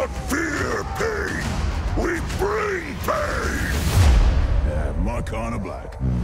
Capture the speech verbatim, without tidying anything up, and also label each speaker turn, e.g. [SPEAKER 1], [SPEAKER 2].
[SPEAKER 1] not fear pain. We bring pain.
[SPEAKER 2] Yeah, my kind of black.